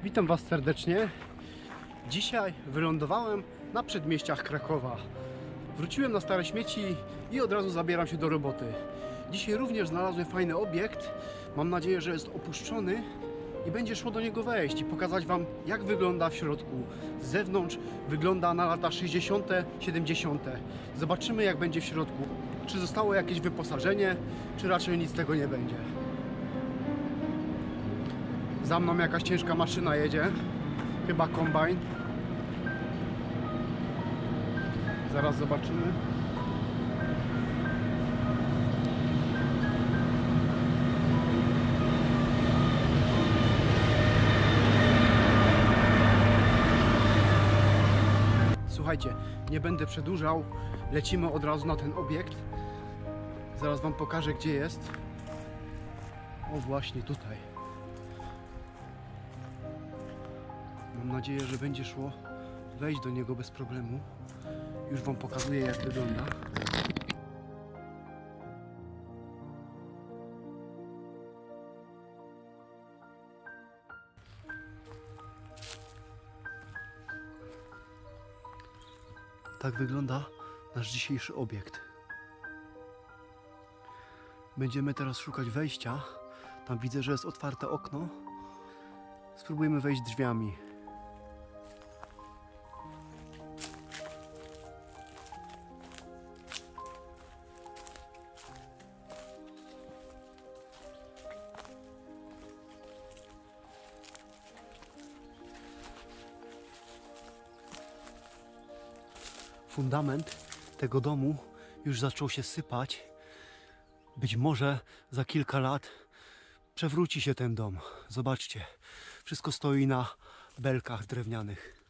Witam Was serdecznie. Dzisiaj wylądowałem na przedmieściach Krakowa. Wróciłem na stare śmieci i od razu zabieram się do roboty. Dzisiaj również znalazłem fajny obiekt. Mam nadzieję, że jest opuszczony i będzie szło do niego wejść i pokazać Wam, jak wygląda w środku. Z zewnątrz wygląda na lata 60., 70. Zobaczymy, jak będzie w środku. Czy zostało jakieś wyposażenie, czy raczej nic z tego nie będzie. Za mną jakaś ciężka maszyna jedzie. Chyba kombajn. Zaraz zobaczymy. Słuchajcie, nie będę przedłużał. Lecimy od razu na ten obiekt. Zaraz Wam pokażę, gdzie jest. O, właśnie tutaj. Mam nadzieję, że będzie szło wejść do niego bez problemu. Już Wam pokazuję, jak wygląda. Tak wygląda nasz dzisiejszy obiekt. Będziemy teraz szukać wejścia. Tam widzę, że jest otwarte okno. Spróbujemy wejść drzwiami. Fundament tego domu już zaczął się sypać. Być może za kilka lat przewróci się ten dom. Zobaczcie, wszystko stoi na belkach drewnianych.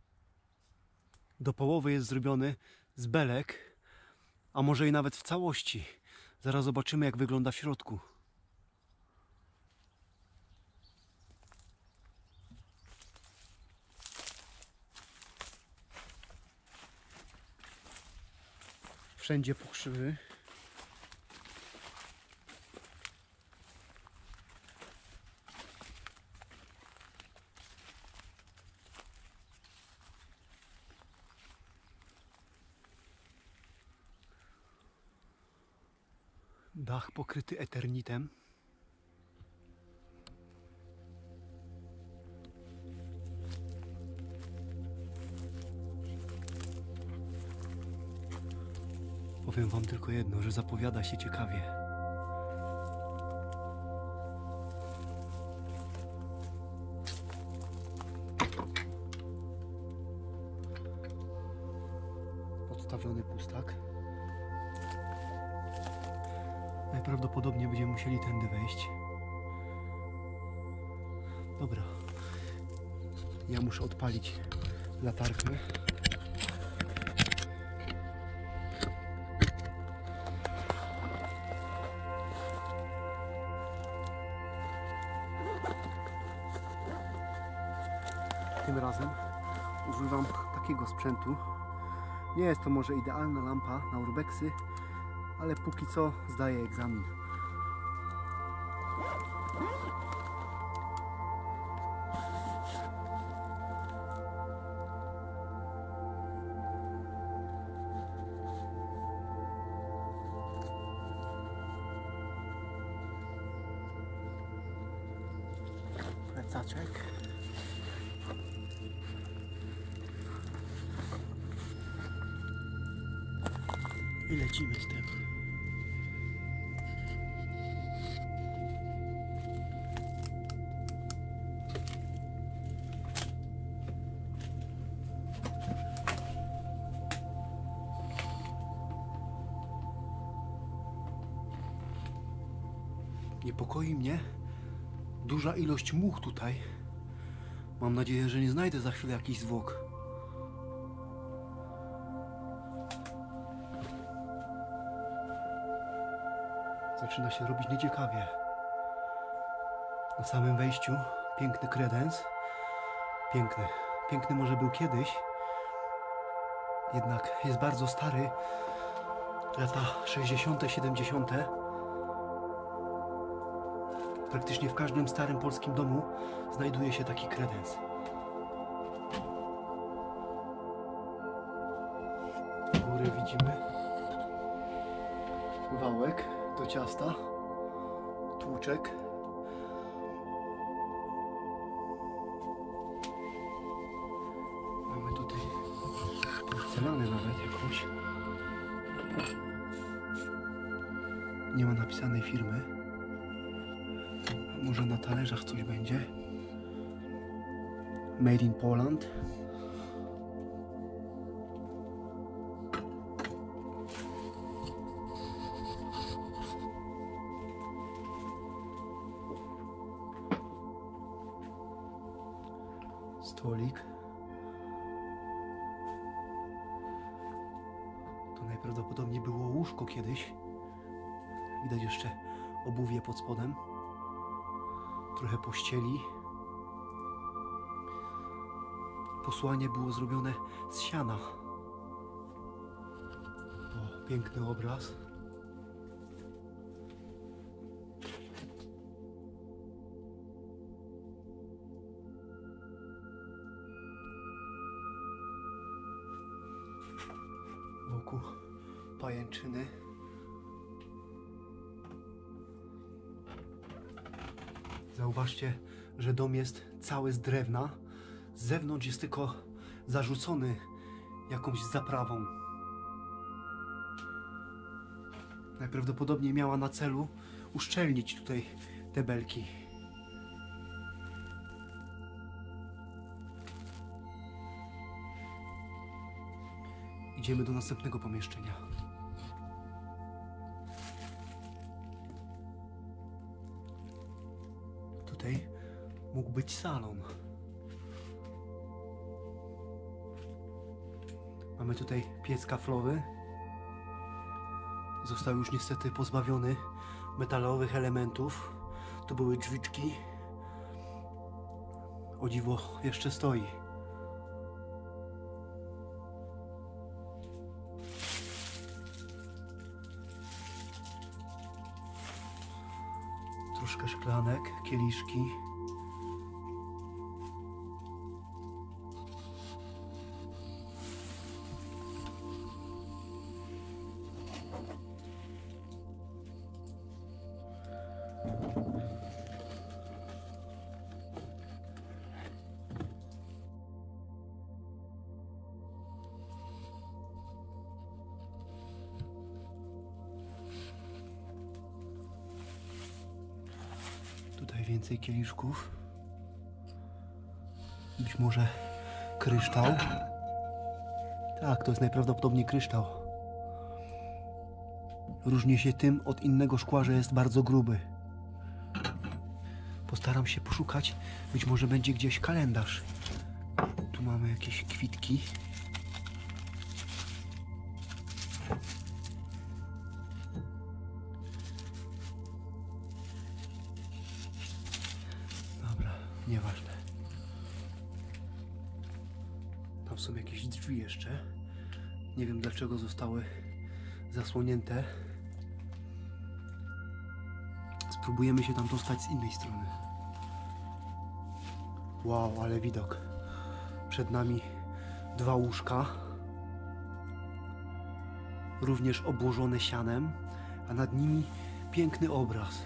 Do połowy jest zrobiony z belek, a może i nawet w całości. Zaraz zobaczymy, jak wygląda w środku. Wszędzie pokrzywy. Dach pokryty eternitem. Powiem Wam tylko jedno, że zapowiada się ciekawie. Podstawiony pustak. Najprawdopodobniej będziemy musieli tędy wejść. Dobra. Ja muszę odpalić latarkę. Tym razem używam takiego sprzętu. Nie jest to może idealna lampa na urbexy, ale póki co zdaję egzamin. Plecaczek. I lecimy z tym. Niepokoi mnie duża ilość much tutaj. Mam nadzieję, że nie znajdę za chwilę jakichś zwłok. Zaczyna się robić nieciekawie. Na samym wejściu piękny kredens. Piękny. Piękny może był kiedyś. Jednak jest bardzo stary. Lata 60., 70. Praktycznie w każdym starym polskim domu znajduje się taki kredens. Góry widzimy. Wałek do ciasta. Tłuczek. Mamy tutaj porcelanę nawet jakąś. Nie ma napisanej firmy. Może na talerzach coś będzie. Made in Poland. Stolik. To najprawdopodobniej było łóżko kiedyś. Widać jeszcze obuwie pod spodem. Trochę pościeli. Posłanie było zrobione z siana. O, piękny obraz. Wokół pajęczyny. Zauważcie, że dom jest cały z drewna. Z zewnątrz jest tylko zarzucony jakąś zaprawą. Najprawdopodobniej miała na celu uszczelnić tutaj te belki. Idziemy do następnego pomieszczenia. Tutaj mógł być salon. Mamy tutaj piec kaflowy. Został już niestety pozbawiony metalowych elementów. To były drzwiczki. O dziwo jeszcze stoi. Troszkę szklanek, kieliszki. Tutaj więcej kieliszków. Być może kryształ. Tak, to jest najprawdopodobniej kryształ. Różni się tym od innego szkła, że jest bardzo gruby. Postaram się poszukać. Być może będzie gdzieś kalendarz. Tu mamy jakieś kwitki. Nieważne. Tam są jakieś drzwi jeszcze. Nie wiem dlaczego zostały zasłonięte. Spróbujemy się tam dostać z innej strony. Wow, ale widok. Przed nami dwa łóżka. Również obłożone sianem, a nad nimi piękny obraz.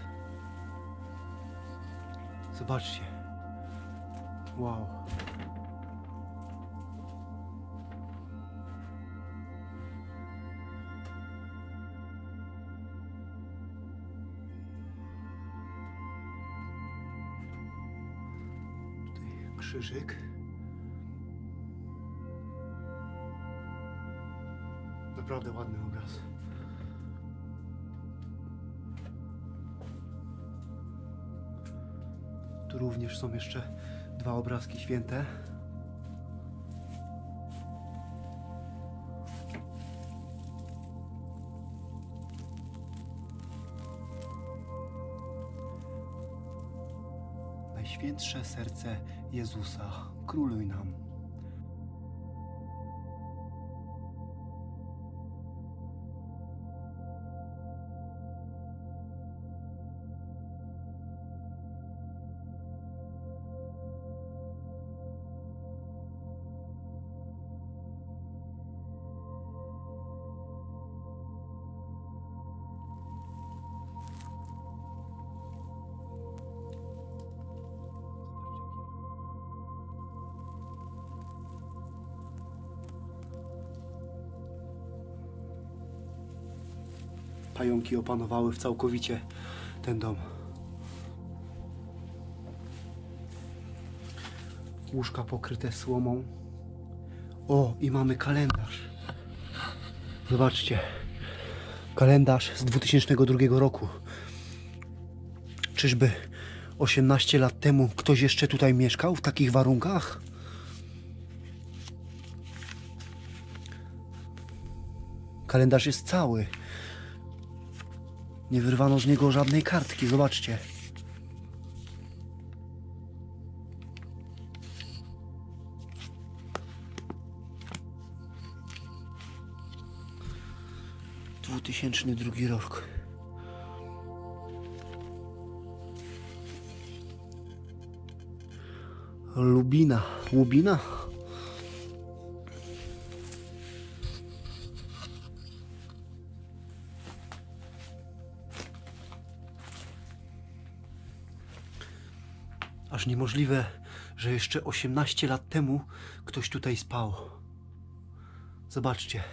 Zobaczcie. Wow. Tutaj krzyżyk. Naprawdę ładny obraz. Tu również są jeszcze dwa obrazki święte. Najświętsze serce Jezusa, króluj nam. Pająki opanowały całkowicie ten dom. Łóżka pokryte słomą. O, i mamy kalendarz. Zobaczcie. Kalendarz z 2002 roku. Czyżby 18 lat temu ktoś jeszcze tutaj mieszkał w takich warunkach? Kalendarz jest cały. Nie wyrwano z niego żadnej kartki. Zobaczcie. ...2002 rok. Lubina. Łubina? Aż niemożliwe, że jeszcze 18 lat temu ktoś tutaj spał. Zobaczcie.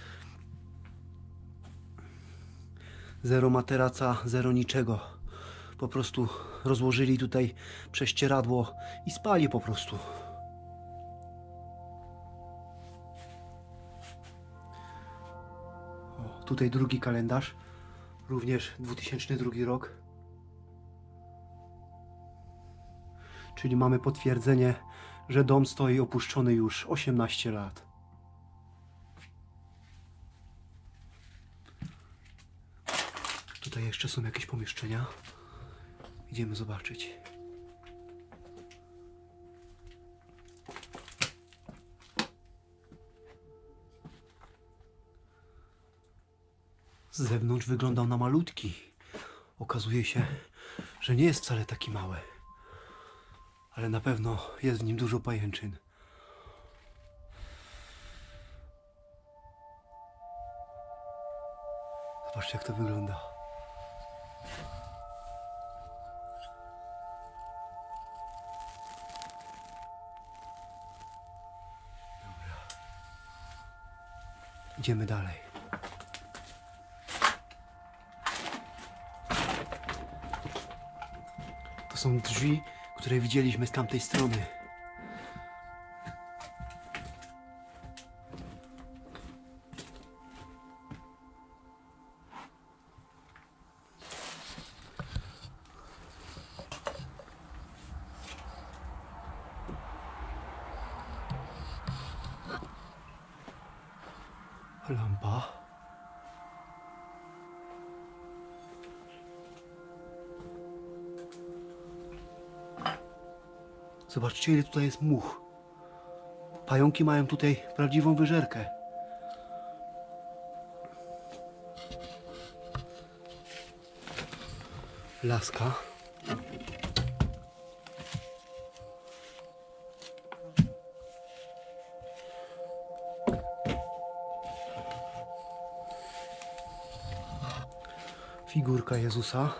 Zero materaca, zero niczego. Po prostu rozłożyli tutaj prześcieradło i spali po prostu. O, tutaj drugi kalendarz. Również 2002 rok. Czyli mamy potwierdzenie, że dom stoi opuszczony już 18 lat. Tutaj jeszcze są jakieś pomieszczenia. Idziemy zobaczyć. Z zewnątrz wyglądał na malutki. Okazuje się, że nie jest wcale taki mały. Ale na pewno jest w nim dużo pajęczyn. Zobaczcie, jak to wygląda. Dobra. Idziemy dalej. To są drzwi, które widzieliśmy z tamtej strony. Lampa. Zobaczcie, ile tutaj jest much. Pająki mają tutaj prawdziwą wyżerkę. Laska. Figurka Jezusa.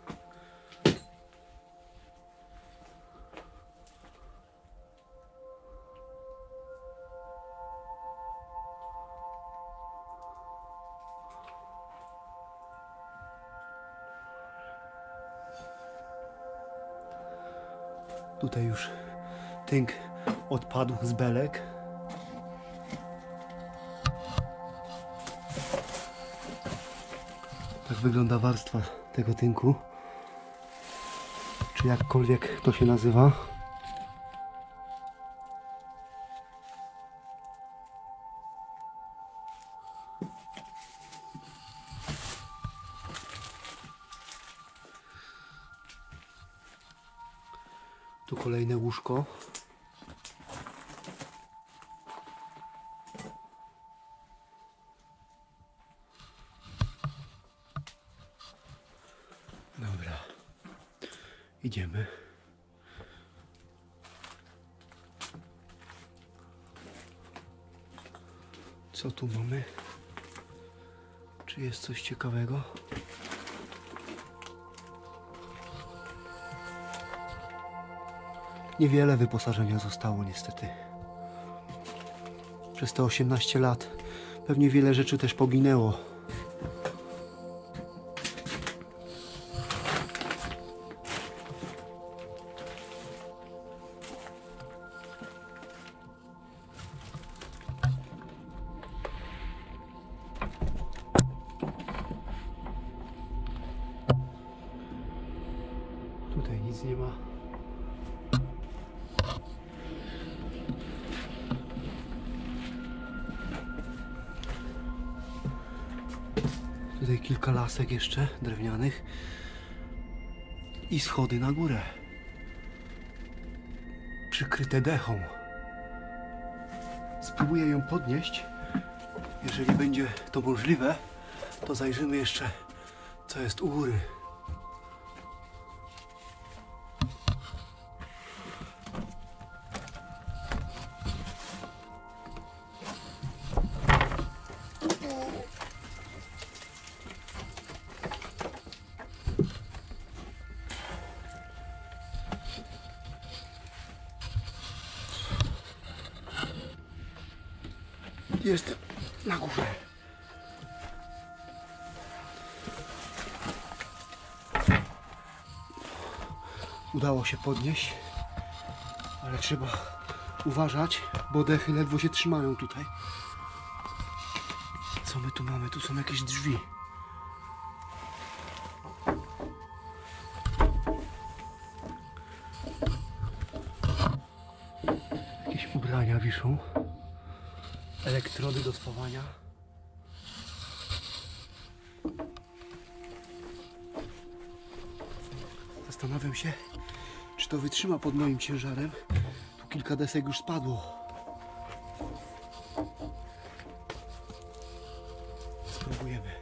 Tutaj już tynk odpadł z belek. Tak wygląda warstwa tego tynku. Czy jakkolwiek to się nazywa. Tu kolejne łóżko. Dobra. Idziemy. Co tu mamy? Czy jest coś ciekawego? Niewiele wyposażenia zostało niestety. Przez te 18 lat pewnie wiele rzeczy też poginęło. nic nie ma. Tutaj kilka lasek jeszcze drewnianych i schody na górę, przykryte dechą. Spróbuję ją podnieść. Jeżeli będzie to możliwe, to zajrzymy jeszcze, co jest u góry. Jestem na górze. Udało się podnieść, ale trzeba uważać, bo dechy ledwo się trzymają tutaj. Co my tu mamy? Tu są jakieś drzwi. Jakieś ubrania wiszą. Elektrody do spawania. Zastanawiam się, czy to wytrzyma pod moim ciężarem. Tu kilka desek już spadło. Spróbujemy.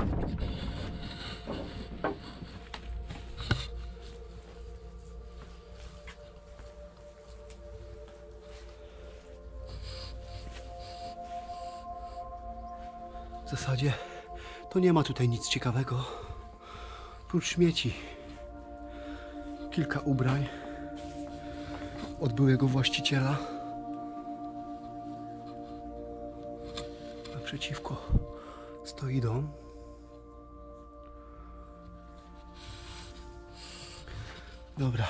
W zasadzie to nie ma tutaj nic ciekawego, prócz śmieci. Kilka ubrań od byłego właściciela. Naprzeciwko stoi dom. Dobra,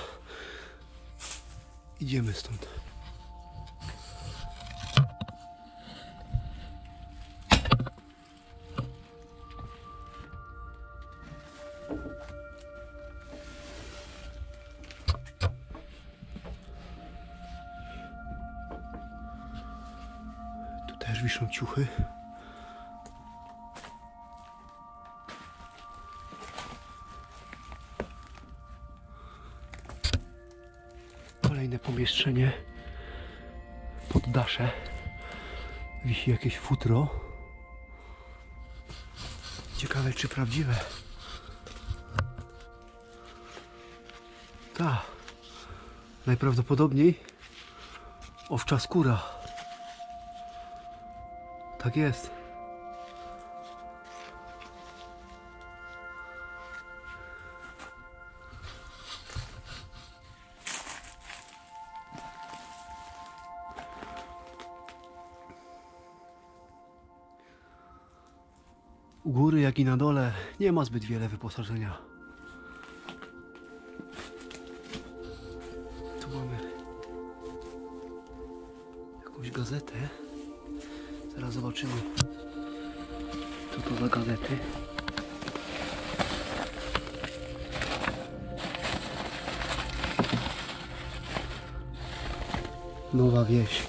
idziemy stąd. Też wiszą ciuchy. Kolejne pomieszczenie. Poddasze. Wisi jakieś futro. Ciekawe, czy prawdziwe. Tak. Najprawdopodobniej owcza skóra. Tak jest. U góry, jak i na dole, nie ma zbyt wiele wyposażenia. Tu mamy jakąś gazetę. Zaraz zobaczymy, co to za gazety. Nowa Wieś.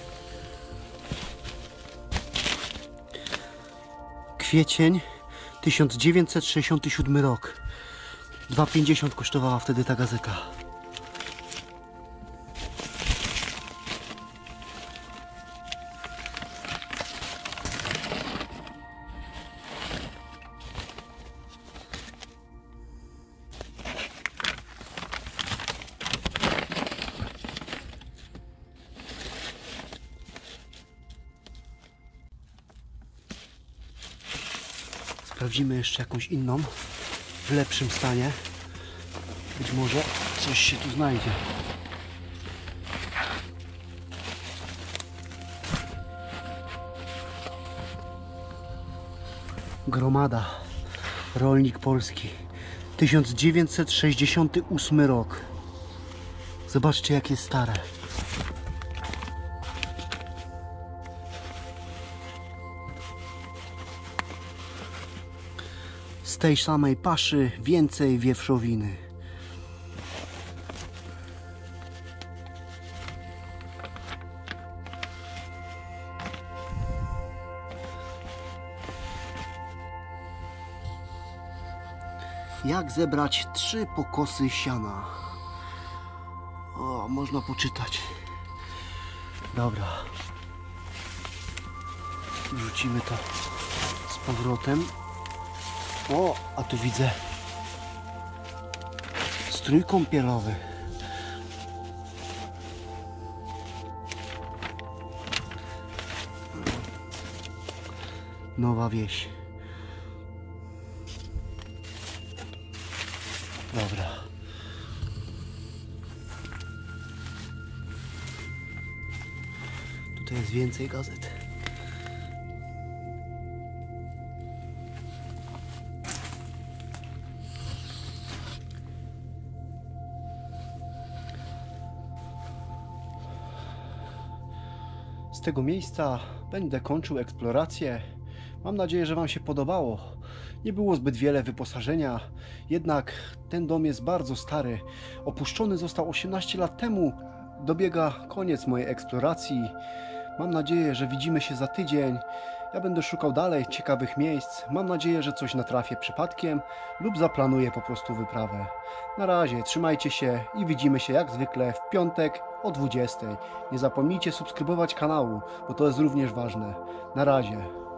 Kwiecień 1967 rok. 2,50 kosztowała wtedy ta gazeta. Sprawdzimy jeszcze jakąś inną, w lepszym stanie. Być może coś się tu znajdzie. Gromada. Rolnik polski. 1968 rok. Zobaczcie, jakie stare. Z tej samej paszy więcej wieprzowiny. Jak zebrać 3 pokosy siana. O, można poczytać. Dobra. Wrzucimy to z powrotem. O, a tu widzę strój kąpielowy. Nowa wieś. Dobra. Tutaj jest więcej gazet. Z tego miejsca będę kończył eksplorację. Mam nadzieję, że Wam się podobało. Nie było zbyt wiele wyposażenia, jednak ten dom jest bardzo stary. Opuszczony został 18 lat temu. Dobiega koniec mojej eksploracji. Mam nadzieję, że widzimy się za tydzień. Ja będę szukał dalej ciekawych miejsc. Mam nadzieję, że coś natrafię przypadkiem lub zaplanuję po prostu wyprawę. Na razie, trzymajcie się i widzimy się jak zwykle w piątek o 20:00. Nie zapomnijcie subskrybować kanału, bo to jest również ważne. Na razie.